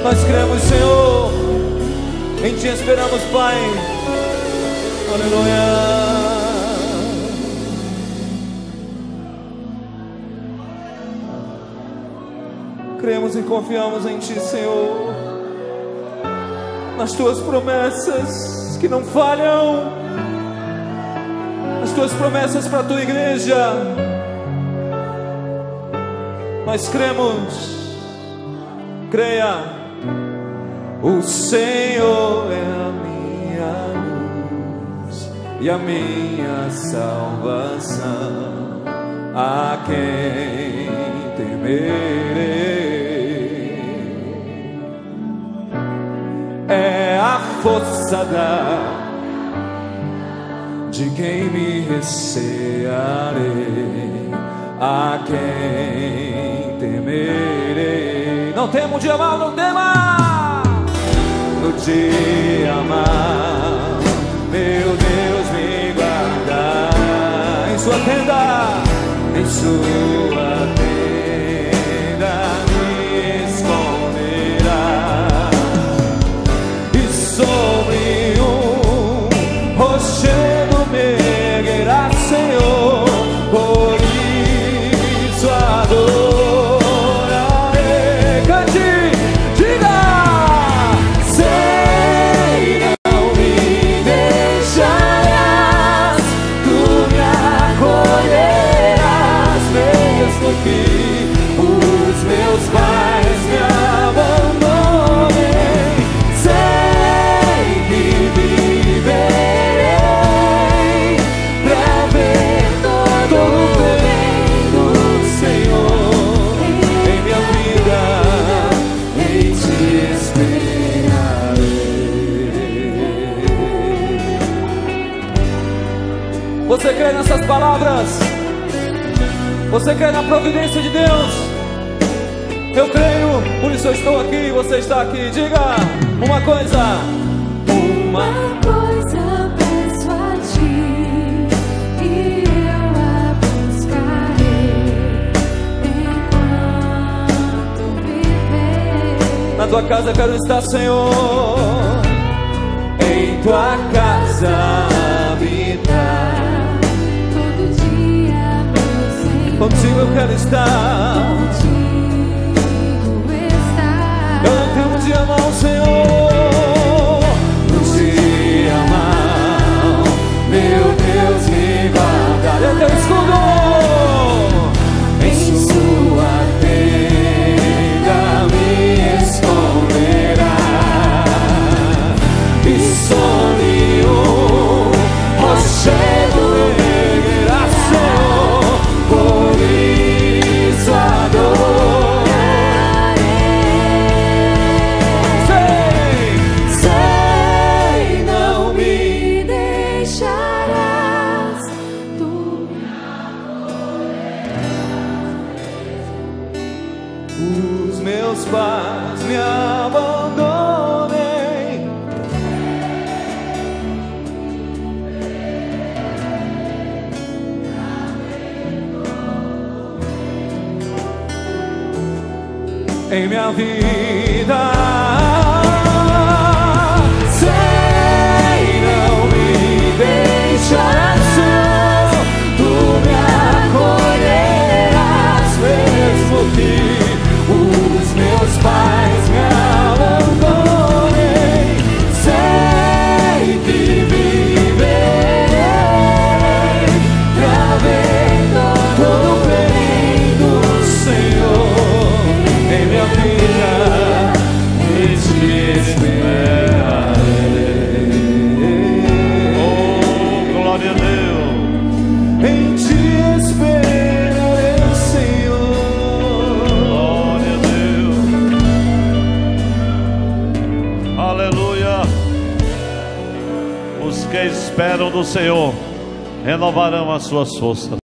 Nós cremos, Senhor, em Ti esperamos, Pai. Aleluia. Cremos e confiamos em Ti, Senhor, nas Tuas promessas que não falham, as Tuas promessas para a Tua igreja. Nós cremos, creia, o Senhor é a minha luz e a minha salvação, a quem temerei. É a força de quem me recearei, a quem temerei. Não tema o dia mal, não tema. No dia mal, meu Deus me guarda em sua tenda, em sua tenda me esconderá, e sobre um rochedo me erguerá, Senhor, por isso adorarei. Cante, diga: sei, não me deixarás, tu me acolherás, mesmo que os meus pais me abandonem. Sei que viverei pra ver todo o bem do Senhor em minha vida, em Te esperarei. Você crê nessas palavras? Você crê na providência de Deus? Eu creio, por isso eu estou aqui, você está aqui. Diga uma coisa. Uma coisa peço a Ti, e eu a buscarei enquanto viver. Na Tua casa eu quero estar, Senhor. Em Tua casa habitar. Todo dia, meu Senhor, Contigo eu quero estar. contigo estar. Eu não temo dia mal, Senhor. No dia mal, meu Deus me guarda. É Teu escudo. Em sua tenda me esconderá, e sobre um rochedo erguerá, Senhor, por isso adorarei. Sei, não me Deixarás, tu me os meus pais me abandonem. Em minha vida, sei, não me deixarás, Senhor, tu me acolherás, mesmo que os meus pais me abandonem. Sei que viverei pra ver todo o bem do Senhor em minha vida, e Te esperarei. Oh, glória a Deus. Em Te esperarei, Senhor. Glória a Deus. Aleluia. Os que esperam do Senhor renovarão as suas forças.